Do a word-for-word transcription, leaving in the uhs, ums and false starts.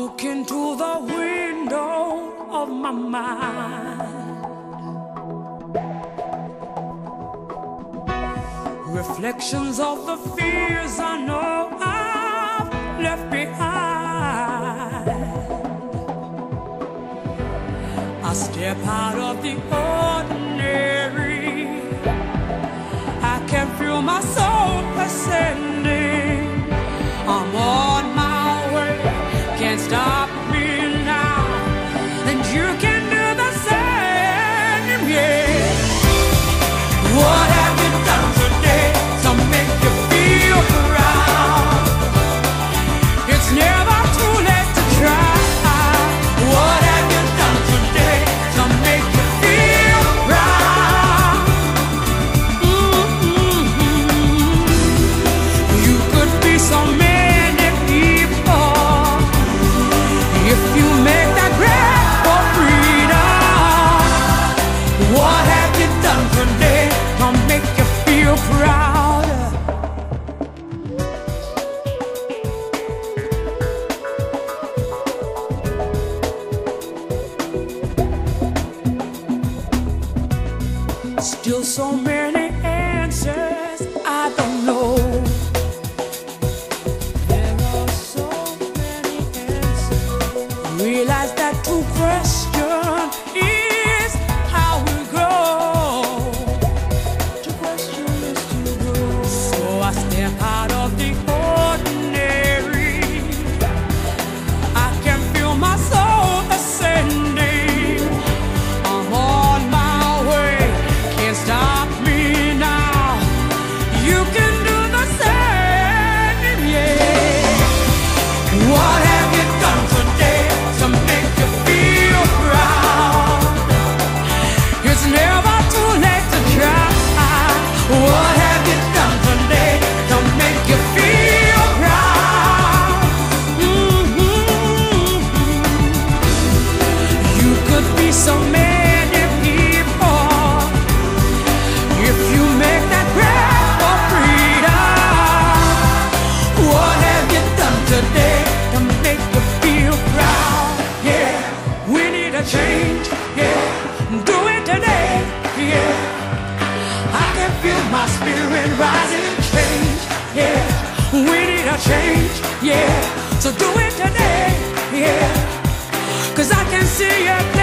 look into the window of my mind, reflections of the fears I know I've left behind. I step out of the ordinary, I can feel my soul ascending. I'm on my way, can't stop me now, and you can do the same, yeah. What have you done today to make you feel proud? It's never too late to try. What have you done today to make you feel proud? Mm-hmm. You could be so many people if you make that grab for freedom. What have you done today to make you feel proud? Still so many answers I don't know. There are so many answers. Realize that to question is how we grow. To question is to grow. So I step out of the ordinary, I can feel my soul ascending. I'm on my way, can't stop me now. You can do the same, yeah. What have you done today to make you feel proud? It's never too late to try. What have you done today to make you feel proud? Mm-hmm. You could be so many people if you make that grab for freedom. What have you done today to make you feel proud? Yeah, we need a change. Yeah, do it today. Yeah, I can feel my spirit rising. Change. Yeah, we need a change. Yeah, so do it today. Yeah, 'cause I can see it.